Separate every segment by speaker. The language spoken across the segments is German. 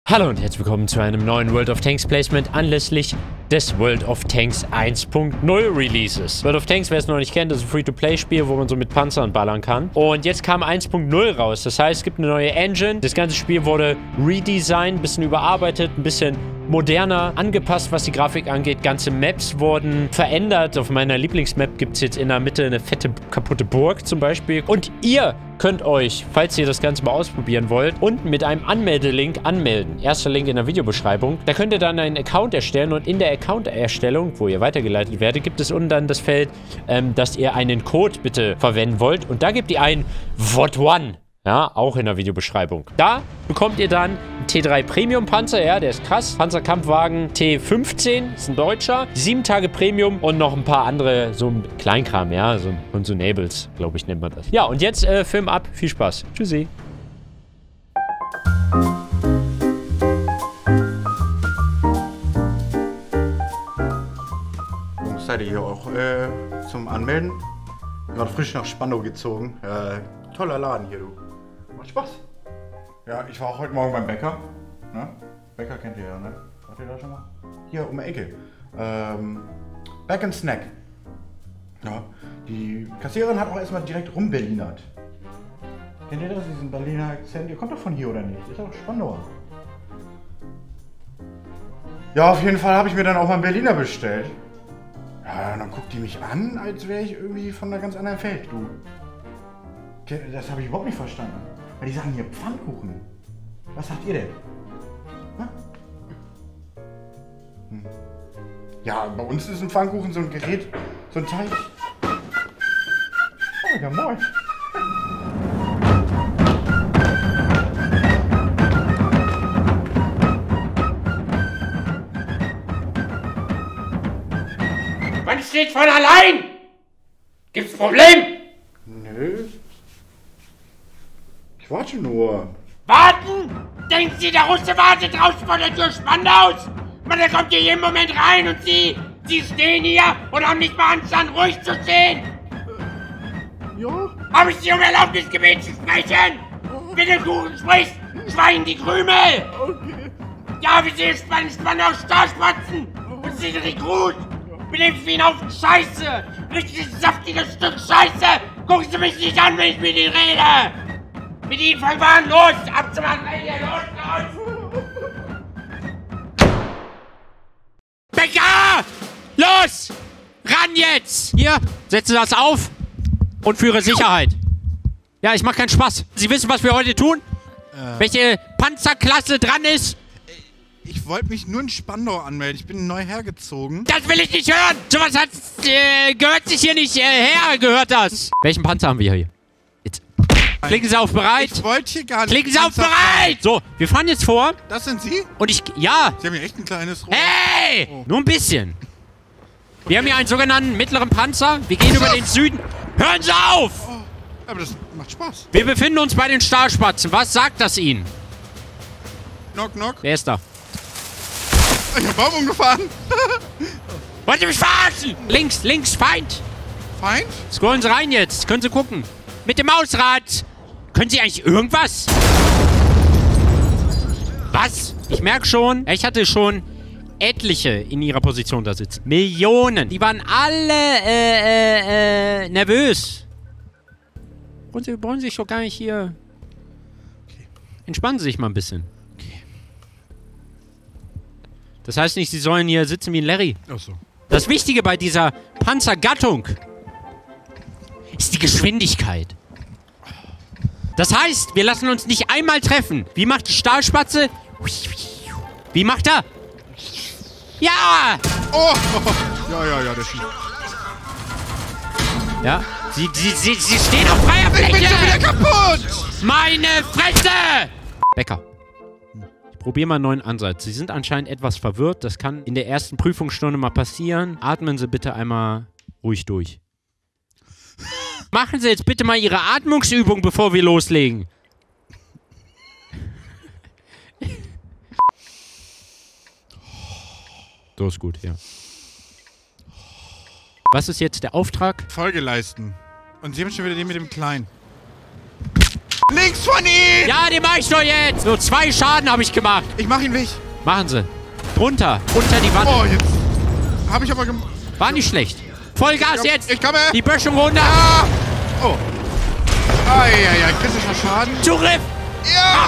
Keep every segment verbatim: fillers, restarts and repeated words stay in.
Speaker 1: Hallo und herzlich willkommen zu einem neuen World of Tanks Placement anlässlich des World of Tanks eins Punkt null Releases. World of Tanks, wer es noch nicht kennt, ist ein Free-to-Play-Spiel, wo man so mit Panzern ballern kann. Und jetzt kam eins Punkt null raus. Das heißt, es gibt eine neue Engine. Das ganze Spiel wurde redesigned, ein bisschen überarbeitet, ein bisschen moderner, angepasst, was die Grafik angeht. Ganze Maps wurden verändert. Auf meiner Lieblingsmap gibt es jetzt in der Mitte eine fette, kaputte Burg zum Beispiel. Und ihr könnt euch, falls ihr das Ganze mal ausprobieren wollt, unten mit einem Anmeldelink anmelden. Erster Link in der Videobeschreibung. Da könnt ihr dann einen Account erstellen und in der Account-Erstellung, wo ihr weitergeleitet werdet, gibt es unten dann das Feld, ähm, dass ihr einen Code bitte verwenden wollt. Und da gebt ihr ein V O T one. Ja, auch in der Videobeschreibung. Da bekommt ihr dann einen T drei Premium Panzer, ja, der ist krass. Panzerkampfwagen T fünfzehn, ist ein deutscher. sieben Tage Premium und noch ein paar andere, so ein Kleinkram, ja, so Consumables, glaube ich, nennt man das. Ja, und jetzt äh, Film ab. Viel Spaß. Tschüssi.
Speaker 2: Seid ihr hier auch äh, zum Anmelden? Gerade frisch nach Spandau gezogen. Äh, toller Laden hier, du. Macht Spaß. Ja, ich war auch heute Morgen beim Bäcker. Ne? Bäcker kennt ihr ja, ne? Wart ihr da schon mal? Hier um die Ecke. Ähm, Back and Snack. Ja, die Kassiererin hat auch erstmal direkt rumberlinert. Kennt ihr das, diesen Berliner Akzent? Ihr kommt doch von hier, oder nicht? Ihr seid doch Spandauer. Ja, auf jeden Fall habe ich mir dann auch mal einen Berliner bestellt. Ja, und dann guckt die mich an, als wäre ich irgendwie von einer ganz anderen Welt, du. Das habe ich überhaupt nicht verstanden. Weil die sagen hier Pfannkuchen. Was sagt ihr denn? Hm. Ja, bei uns ist ein Pfannkuchen so ein Gerät, so ein Teig. Oh, ja moin.
Speaker 3: Man steht von allein! Gibt's Problem?
Speaker 2: Nö. Ich warte nur.
Speaker 3: Warten? Denken Sie, der Russe wartet draußen vor der Tür Spandaus? Man, der kommt hier jeden Moment rein und Sie, Sie stehen hier und haben nicht mal Anstand, ruhig zu stehen.
Speaker 2: Ja?
Speaker 3: Habe ich Sie um Erlaubnis gebeten zu sprechen? Bitte Kuchen sprichst, schweigen die Krümel!
Speaker 2: Okay.
Speaker 3: Ja, wir sehen Spann Spandau Starspatzen und Sie sind Rekrut. Benehmt wie ein Haufen Scheiße! Richtig saftiges Stück Scheiße! Gucken Sie mich nicht an, wenn ich mit Ihnen rede! Mit Ihnen fangen wir an! Los! Abzumachen! Los! Los! Bäcker! Los! Ran jetzt! Hier, setzen Sie das auf und führe Sicherheit. Ja, ich mach keinen Spaß. Sie wissen, was wir heute tun? Äh. Welche Panzerklasse dran ist?
Speaker 2: Ich wollte mich nur in Spandau anmelden. Ich bin neu hergezogen.
Speaker 3: Das will ich nicht hören! Sowas hat, äh, gehört sich hier nicht äh, her, gehört das! Welchen Panzer haben wir hier? Jetzt. Klicken Sie auf bereit!
Speaker 2: Ich wollte hier gar nicht.
Speaker 3: Klicken Sie auf bereit! So, wir fahren jetzt vor.
Speaker 2: Das sind Sie?
Speaker 3: Und ich, ja!
Speaker 2: Sie haben hier echt ein kleines Rohr.
Speaker 3: Hey!
Speaker 2: Oh.
Speaker 3: Nur ein bisschen. Wir haben hier einen sogenannten mittleren Panzer. Wir gehen über den Süden. Hören Sie auf!
Speaker 2: Oh, aber das macht Spaß.
Speaker 3: Wir befinden uns bei den Starspatzen. Was sagt das Ihnen?
Speaker 2: Knock, knock.
Speaker 3: Wer ist da?
Speaker 2: Ich hab Baum umgefahren.
Speaker 3: Wollen Sie mich verarschen? Links, links, Feind.
Speaker 2: Feind?
Speaker 3: Scrollen Sie rein jetzt. Können Sie gucken. Mit dem Mausrad. Können Sie eigentlich irgendwas? Was? Ich merke schon, ich hatte schon etliche in ihrer Position da sitzen. Millionen. Die waren alle äh, äh, äh, nervös. Und Sie wollen sich doch gar nicht hier...
Speaker 2: Okay.
Speaker 3: Entspannen Sie sich mal ein bisschen. Das heißt nicht, Sie sollen hier sitzen wie ein Larry.
Speaker 2: Ach so.
Speaker 3: Das Wichtige bei dieser Panzergattung ist die Geschwindigkeit. Das heißt, wir lassen uns nicht einmal treffen. Wie macht die Stahlspatze? Wie macht er? Ja!
Speaker 2: Oh! Ja, ja, ja, das ist...
Speaker 3: Ja, sie, sie, sie, sie stehen auf freier Fläche!
Speaker 2: Ich bin schon wieder kaputt!
Speaker 3: Meine Fresse! Bäcker. Probier mal einen neuen Ansatz. Sie sind anscheinend etwas verwirrt. Das kann in der ersten Prüfungsstunde mal passieren. Atmen Sie bitte einmal ruhig durch. Machen Sie jetzt bitte mal Ihre Atmungsübung, bevor wir loslegen. So ist gut, ja. Was ist jetzt der Auftrag?
Speaker 2: Folge leisten. Und Sie haben schon wieder den mit dem Kleinen. Links von ihm!
Speaker 3: Ja, den mach ich doch jetzt. So, zwei Schaden habe ich gemacht.
Speaker 2: Ich mach ihn weg.
Speaker 3: Machen Sie. Drunter. Unter die Wand.
Speaker 2: Oh, jetzt. Hab ich aber gemacht.
Speaker 3: War nicht schlecht. Vollgas
Speaker 2: Ja,
Speaker 3: jetzt.
Speaker 2: ich komme.
Speaker 3: Die Böschung runter.
Speaker 2: Ah! Oh. Eieiei, kritischer Schaden.
Speaker 3: Zugriff.
Speaker 2: Ja!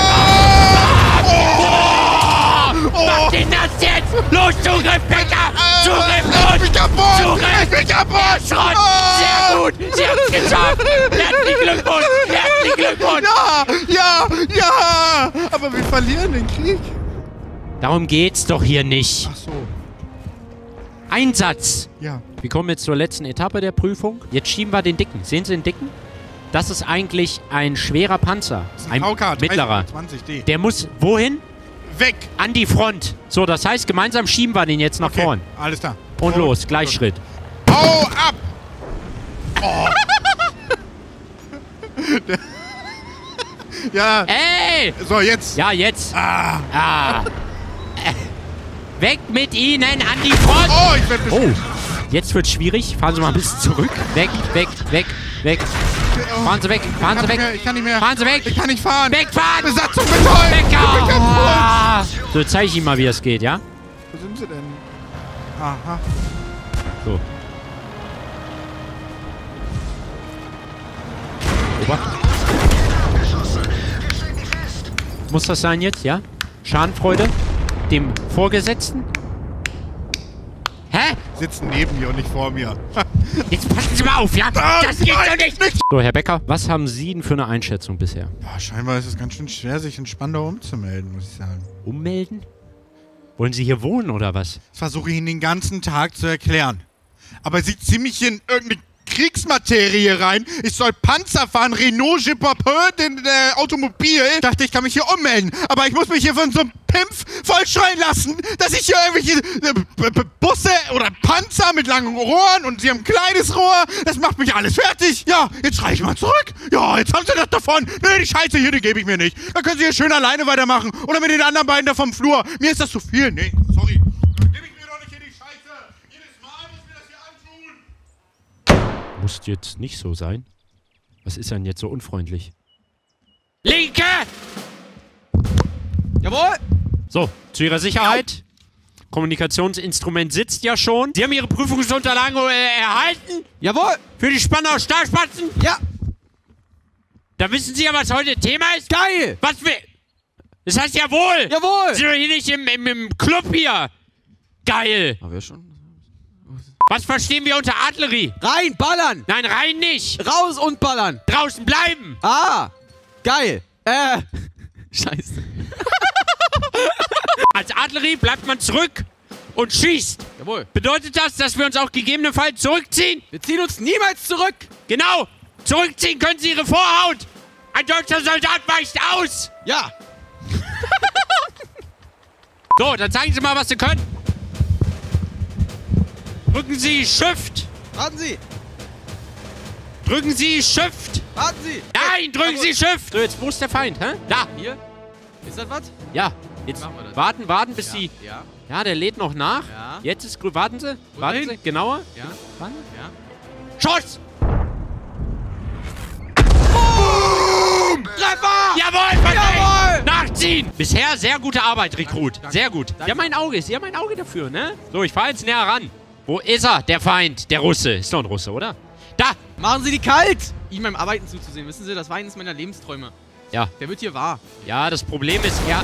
Speaker 3: Oh! Mach den das jetzt. Los, Zugriff, Becker. Zugriff,
Speaker 2: Ich
Speaker 3: los.
Speaker 2: bin kaputt!
Speaker 3: Zugriff.
Speaker 2: Ich bin kaputt!
Speaker 3: Schrott. Sehr gut. Sie haben es geschafft. Herzlichen Glückwunsch. Herzlichen Glückwunsch.
Speaker 2: Ja! Ja! Ja! Aber wir verlieren den Krieg.
Speaker 3: Darum geht's doch hier nicht.
Speaker 2: Ach so.
Speaker 3: Einsatz.
Speaker 2: Ja.
Speaker 3: Wir kommen jetzt zur letzten Etappe der Prüfung. Jetzt schieben wir den Dicken. Sehen Sie den Dicken? Das ist eigentlich ein schwerer Panzer. Ein
Speaker 2: V K
Speaker 3: mittlerer.
Speaker 2: zwanzig D.
Speaker 3: Der muss wohin?
Speaker 2: Weg!
Speaker 3: An die Front. So, das heißt, gemeinsam schieben wir den jetzt nach
Speaker 2: Okay,
Speaker 3: vorn.
Speaker 2: alles klar.
Speaker 3: Und los, Gleichschritt.
Speaker 2: Hau ab! Oh. Ja,
Speaker 3: Ey!
Speaker 2: so jetzt.
Speaker 3: Ja, jetzt.
Speaker 2: Ah.
Speaker 3: Ah. Äh. Weg mit Ihnen an die Front.
Speaker 2: Oh, ich werde
Speaker 3: Oh, jetzt wird's schwierig. Fahren Sie mal ein bisschen zurück. Weg, weg, weg, weg. Fahren Sie weg, fahren Sie
Speaker 2: Ich kann nicht
Speaker 3: weg.
Speaker 2: mehr, ich kann nicht mehr.
Speaker 3: Fahren Sie weg.
Speaker 2: Ich kann nicht fahren.
Speaker 3: Wegfahren.
Speaker 2: Besatzung betäubt. Ich bin
Speaker 3: Becker.
Speaker 2: kaputt.
Speaker 3: Ah. So, jetzt zeige ich Ihnen mal, wie es geht, ja?
Speaker 2: Wo sind sie denn? Aha.
Speaker 3: So. Obacht. Muss das sein jetzt, ja? Schadenfreude? Dem Vorgesetzten? Hä?
Speaker 2: Sitzen neben mir und nicht vor mir.
Speaker 3: Jetzt passen Sie mal auf, ja?
Speaker 2: Ah,
Speaker 3: Das geht
Speaker 2: nein,
Speaker 3: doch nicht!
Speaker 2: nicht.
Speaker 3: So, Herr Becker, was haben Sie denn für eine Einschätzung bisher?
Speaker 2: Boah, scheinbar ist es ganz schön schwer, sich in Spandau umzumelden, muss ich sagen.
Speaker 3: Ummelden? Wollen Sie hier wohnen oder was?
Speaker 2: Das versuche ich Ihnen den ganzen Tag zu erklären. Aber Sie ziehen mich hier in irgendeine Kriegsmaterie rein. Ich soll Panzer fahren, Renault, Jeep-Papeux, den äh, Automobil. Ich dachte, ich kann mich hier ummelden. Aber ich muss mich hier von so einem Pimpf vollschreien lassen, dass ich hier irgendwelche äh, B -B Busse oder Panzer mit langen Rohren und sie haben ein kleines Rohr. Das macht mich alles fertig. Ja, jetzt schrei ich mal zurück. Ja, jetzt haben sie das davon. Nee, die Scheiße hier, die gebe ich mir nicht. Dann können sie hier schön alleine weitermachen. Oder mit den anderen beiden da vom Flur. Mir ist das zu viel. Nee, sorry. Dann gebe ich mir doch nicht hier die Scheiße. Jedes Mal muss mir das hier antun.
Speaker 3: Muss jetzt nicht so sein. Was ist denn jetzt so unfreundlich?
Speaker 1: Linke!
Speaker 4: Jawohl!
Speaker 3: So, zu Ihrer Sicherheit. Kommunikationsinstrument sitzt ja schon. Sie haben Ihre Prüfungsunterlagen äh, erhalten
Speaker 4: Jawohl!
Speaker 3: für die Spandauer Stahlspatzen.
Speaker 4: Ja!
Speaker 3: Da wissen Sie ja, was heute Thema ist.
Speaker 4: Geil!
Speaker 3: Was wir... Das heißt jawohl.
Speaker 4: Jawohl!
Speaker 3: Sie sind doch hier nicht im, im, im Club hier. Geil.
Speaker 4: Haben wir schon?
Speaker 3: Was verstehen wir unter Artillerie?
Speaker 4: Rein, ballern!
Speaker 3: Nein, rein nicht.
Speaker 4: Raus und ballern!
Speaker 3: Draußen bleiben.
Speaker 4: Ah! Geil! Äh. Scheiße.
Speaker 3: Als Artillerie bleibt man zurück und schießt.
Speaker 4: Jawohl.
Speaker 3: Bedeutet das, dass wir uns auch gegebenenfalls zurückziehen?
Speaker 4: Wir ziehen uns niemals zurück!
Speaker 3: Genau. Zurückziehen können Sie Ihre Vorhaut. Ein deutscher Soldat weicht aus.
Speaker 4: Ja!
Speaker 3: So, dann zeigen Sie mal, was Sie können. Drücken Sie Shift.
Speaker 4: Warten Sie!
Speaker 3: Drücken Sie Shift.
Speaker 4: Warten Sie!
Speaker 3: Nein, drücken
Speaker 4: Jawohl.
Speaker 3: Sie Shift. So, jetzt, wo ist der Feind, hä? Da.
Speaker 4: Hier? Ist das was?
Speaker 3: Ja. Jetzt
Speaker 4: Machen wir das.
Speaker 3: warten, warten, bis Sie...
Speaker 4: Ja.
Speaker 3: Ja, der lädt noch nach.
Speaker 4: Ja.
Speaker 3: Jetzt ist grün. Warten Sie. Warten
Speaker 4: hin?
Speaker 3: Sie. Genauer.
Speaker 4: Ja.
Speaker 3: Warten.
Speaker 4: Ja.
Speaker 3: Schuss!
Speaker 4: Treffer!
Speaker 3: Jawohl, perfekt!
Speaker 4: Jawohl!
Speaker 3: Nachziehen! Bisher sehr gute Arbeit, Rekrut.
Speaker 4: Danke.
Speaker 3: Sehr gut. Sie
Speaker 4: Danke.
Speaker 3: haben ein Auge. Sie haben ein Auge dafür, ne? So, ich fahre jetzt näher ran. Wo ist er, der Feind? Der Russe. Ist doch ein Russe, oder? Da!
Speaker 4: Machen Sie die kalt! Ihm beim Arbeiten zuzusehen. Wissen Sie, das war eines meiner Lebensträume.
Speaker 3: Ja.
Speaker 4: Der wird hier wahr.
Speaker 3: Ja, das Problem ist, er...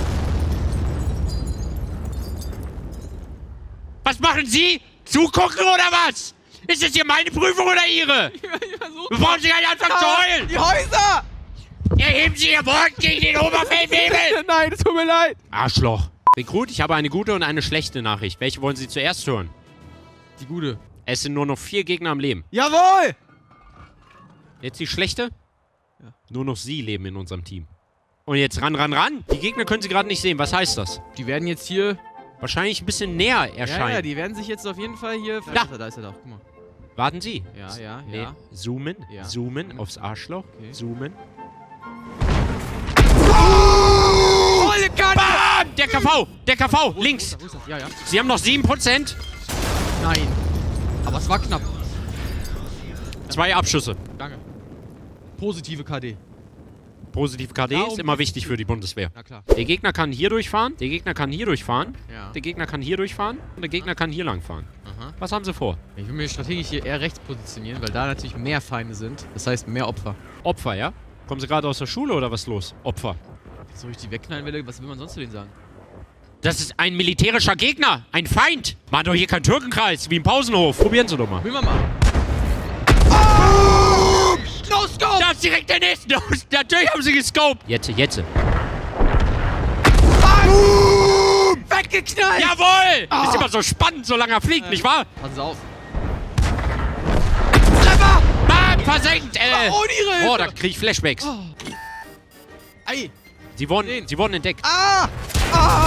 Speaker 3: Was machen Sie? Zugucken oder was? Ist das hier meine Prüfung oder Ihre? Wir brauchen Sie gar nicht anfangen zu heulen!
Speaker 4: Die Häuser!
Speaker 3: Erheben Sie Ihr Wort gegen den Oberfeldwebel!
Speaker 4: Nein, es tut mir leid!
Speaker 3: Arschloch. Rekrut, ich habe eine gute und eine schlechte Nachricht. Welche wollen Sie zuerst hören?
Speaker 4: Die gute.
Speaker 3: Es sind nur noch vier Gegner am Leben.
Speaker 4: Jawohl!
Speaker 3: Jetzt die schlechte?
Speaker 4: Ja.
Speaker 3: Nur noch Sie leben in unserem Team. Und jetzt ran, ran, ran. Die Gegner können Sie gerade nicht sehen. Was heißt das?
Speaker 4: Die werden jetzt hier...
Speaker 3: Wahrscheinlich ein bisschen näher erscheinen.
Speaker 4: Ja, ja, die werden sich jetzt auf jeden Fall hier...
Speaker 3: Da.
Speaker 4: Da ist er doch, guck mal.
Speaker 3: Warten Sie.
Speaker 4: Ja, ja,
Speaker 3: Nee,
Speaker 4: ja.
Speaker 3: zoomen,
Speaker 4: Ja.
Speaker 3: zoomen aufs Arschloch,
Speaker 4: Okay.
Speaker 3: zoomen.
Speaker 4: Volle Kante!
Speaker 3: Bam! Der K V! Der K V! Links!
Speaker 4: Wo ist er? Ja, ja.
Speaker 3: Sie haben noch sieben Prozent.
Speaker 4: Nein. Aber es war knapp.
Speaker 3: Zwei Abschüsse.
Speaker 4: Danke. Positive K D.
Speaker 3: Positive K D
Speaker 4: Darum
Speaker 3: ist immer
Speaker 4: geht's.
Speaker 3: wichtig für die Bundeswehr.
Speaker 4: Na klar.
Speaker 3: Der Gegner kann hier durchfahren, der Gegner kann hier durchfahren,
Speaker 4: Ja.
Speaker 3: der Gegner kann hier durchfahren und der Gegner kann hier lang fahren.
Speaker 4: Aha.
Speaker 3: Was haben sie vor?
Speaker 4: Ich will mich strategisch hier eher rechts positionieren, weil da natürlich mehr Feinde sind. Das heißt, mehr Opfer.
Speaker 3: Opfer, ja? Kommen sie gerade aus der Schule oder was ist los? Opfer.
Speaker 4: So ich die wegknallen will, was will man sonst zu denen sagen?
Speaker 3: Das ist ein militärischer Gegner, ein Feind. Machen doch hier keinen Türkenkreis, wie im Pausenhof. Probieren Sie doch mal.
Speaker 4: Will man mal. Oh! No scope!
Speaker 3: Da ist direkt der nächste. Natürlich haben sie gescoped. Jetzt, jetzt.
Speaker 4: Boom! Weggeknallt!
Speaker 3: Jawohl!
Speaker 4: Oh.
Speaker 3: Ist immer so spannend, solange er fliegt, nicht wahr?
Speaker 4: Passen Sie auf.
Speaker 3: Treffer! Bam! Versenkt! Äh.
Speaker 4: Oh, ohne Ihre Hilfe!
Speaker 3: Oh, da krieg ich Flashbacks.
Speaker 4: Oh. Ei!
Speaker 3: Sie wurden, sie wurden entdeckt.
Speaker 4: Ah! Ah!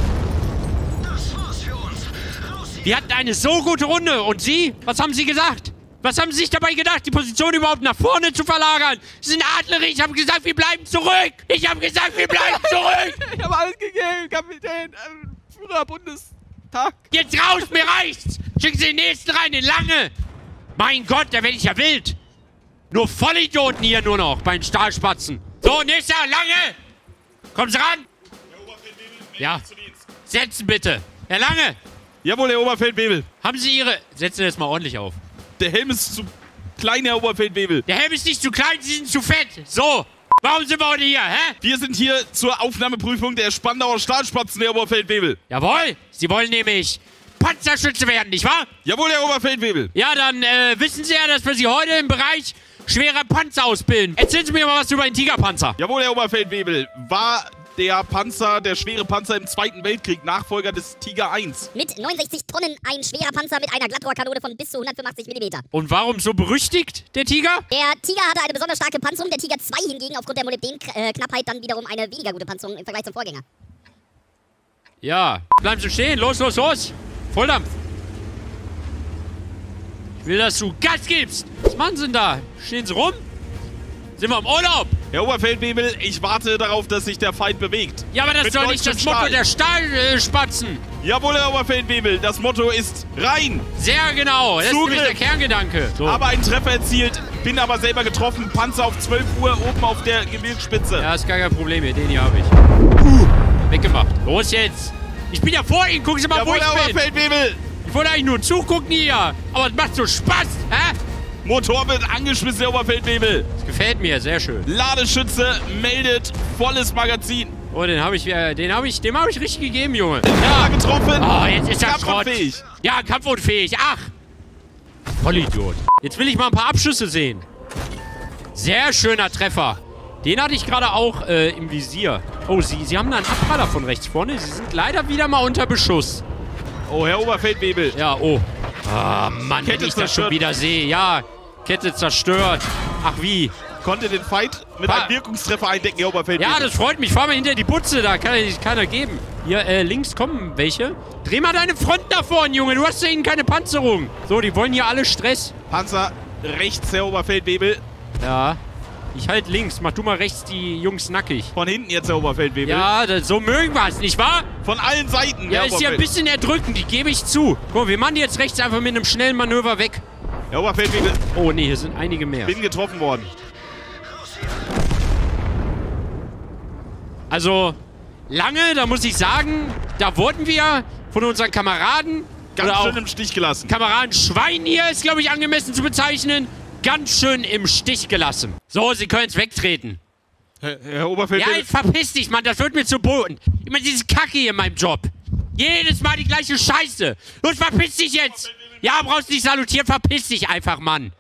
Speaker 3: Wir hatten eine so gute Runde. Und Sie? Was haben Sie gesagt? Was haben Sie sich dabei gedacht, die Position überhaupt nach vorne zu verlagern? Sie sind adlerig. Ich habe gesagt, wir bleiben zurück. Ich habe gesagt, wir bleiben zurück.
Speaker 4: Ich habe alles gegeben, Kapitän. Äh, Führer Bundestag.
Speaker 3: Jetzt raus, mir reicht's. Schicken Sie den nächsten rein, den Lange. Mein Gott, da werde ich ja wild. Nur Vollidioten hier nur noch bei den Stahlspatzen. So, nächster, Lange. Kommen Sie ran. Ja. Setzen bitte. Herr Lange.
Speaker 5: Jawohl, Herr Oberfeldwebel.
Speaker 3: Haben Sie Ihre... Setzen Sie jetzt mal ordentlich auf.
Speaker 5: Der Helm ist zu klein, Herr Oberfeldwebel.
Speaker 3: Der Helm ist nicht zu klein, Sie sind zu fett. So. Warum sind wir heute hier, hä?
Speaker 5: Wir sind hier zur Aufnahmeprüfung der Spandauer Stahlspatzen, Herr Oberfeldwebel.
Speaker 3: Jawohl. Sie wollen nämlich Panzerschütze werden, nicht wahr?
Speaker 5: Jawohl, Herr Oberfeldwebel.
Speaker 3: Ja, dann äh, wissen Sie ja, dass wir Sie heute im Bereich schwerer Panzer ausbilden. Erzählen Sie mir mal was über den Tigerpanzer.
Speaker 5: Jawohl, Herr Oberfeldwebel. War der Panzer, der schwere Panzer im Zweiten Weltkrieg, Nachfolger des Tiger eins.
Speaker 6: Mit neunundsechzig Tonnen ein schwerer Panzer mit einer Glattrohrkanone von bis zu hundertfünfundachtzig Millimeter.
Speaker 3: Und warum so berüchtigt, der Tiger?
Speaker 6: Der Tiger hatte eine besonders starke Panzerung, der Tiger zwei hingegen aufgrund der Molybdenknappheit dann wiederum eine weniger gute Panzerung im Vergleich zum Vorgänger.
Speaker 3: Ja. Bleiben Sie stehen. Los, los, los. Volldampf. Ich will, dass du Gas gibst. Was machen Sie denn da? Stehen Sie rum? Sind wir im Urlaub?
Speaker 5: Herr Oberfeldwebel, ich warte darauf, dass sich der Feind bewegt.
Speaker 3: Ja, aber das ist
Speaker 5: Mit
Speaker 3: doch nicht das
Speaker 5: deutschem
Speaker 3: Motto
Speaker 5: Stahl.
Speaker 3: der Stahlspatzen.
Speaker 5: Jawohl, Herr Oberfeldwebel, das Motto ist rein.
Speaker 3: Sehr genau. Das
Speaker 5: Zugriff.
Speaker 3: ist nämlich der Kerngedanke. So.
Speaker 5: Aber einen Treffer erzielt, bin aber selber getroffen. Panzer auf zwölf Uhr oben auf der Gebirgsspitze.
Speaker 3: Ja, ist gar kein Problem hier. Den hier habe ich. Uh, weggemacht. Los jetzt. Ich bin ja vor Ihnen. Gucken Sie mal,
Speaker 5: Jawohl,
Speaker 3: wo
Speaker 5: Herr
Speaker 3: ich bin.
Speaker 5: Oberfeldwebel.
Speaker 3: Ich wollte eigentlich nur zugucken hier. Aber es macht so Spaß. Hä?
Speaker 5: Motor wird angeschmissen, Herr Oberfeldwebel.
Speaker 3: Das gefällt mir. Sehr schön.
Speaker 5: Ladeschütze meldet volles Magazin.
Speaker 3: Oh, den habe ich, äh, den habe ich, dem habe ich richtig gegeben, Junge.
Speaker 5: Ja, getroffen.
Speaker 3: Oh, jetzt ist er Schrott.
Speaker 5: Kampfunfähig.
Speaker 3: Ja, kampfunfähig. Ach. Vollidiot. Jetzt will ich mal ein paar Abschüsse sehen. Sehr schöner Treffer. Den hatte ich gerade auch äh, im Visier. Oh, Sie, Sie haben da einen Abpraller von rechts vorne. Sie sind leider wieder mal unter Beschuss.
Speaker 5: Oh, Herr Oberfeldwebel.
Speaker 3: Ja, oh. Ah, Mann,
Speaker 5: Kette
Speaker 3: wenn ich das schon
Speaker 5: zerstört.
Speaker 3: wieder sehe. Ja, Kette zerstört. Ach, wie?
Speaker 5: Konnte den Fight mit
Speaker 3: Pa-
Speaker 5: einem Wirkungstreffer eindecken, Herr Oberfeldwebel.
Speaker 3: Ja, das freut mich. Fahr mal hinter die Butze, da kann ja nicht keiner geben. Hier, äh, links kommen welche. Dreh mal deine Front nach vorn, Junge. Du hast ja ihnen keine Panzerung. So, die wollen hier alle Stress.
Speaker 5: Panzer rechts, Herr Oberfeldwebel.
Speaker 3: Ja. Ich halt links. Mach du mal rechts die Jungs nackig.
Speaker 5: Von hinten jetzt, Herr Oberfeldwebel.
Speaker 3: Ja, das, so mögen wir es, nicht wahr?
Speaker 5: Von allen Seiten,
Speaker 3: Ja,
Speaker 5: Herr
Speaker 3: ist ja ein
Speaker 5: Oberfeldwebel.
Speaker 3: bisschen erdrückend, die gebe ich zu. Guck mal, wir machen die jetzt rechts einfach mit einem schnellen Manöver weg.
Speaker 5: Herr Oberfeldwebel,
Speaker 3: Oh, nee, hier sind einige mehr.
Speaker 5: bin getroffen worden.
Speaker 3: Also, lange, da muss ich sagen, da wurden wir von unseren Kameraden,
Speaker 5: Ganz
Speaker 3: oder
Speaker 5: schön
Speaker 3: auch
Speaker 5: im Stich gelassen.
Speaker 3: Kameraden Schwein hier, ist, glaube ich, angemessen zu bezeichnen, ganz schön im Stich gelassen. So, Sie können jetzt wegtreten.
Speaker 5: Herr, Herr
Speaker 3: Ja,
Speaker 5: Oberfeldwebel,
Speaker 3: jetzt verpiss dich, Mann, das wird mir zu Boden. Immer diese Kacke hier in meinem Job. Jedes Mal die gleiche Scheiße. Los, verpiss dich jetzt. Ja, brauchst nicht salutieren, verpiss dich einfach, Mann.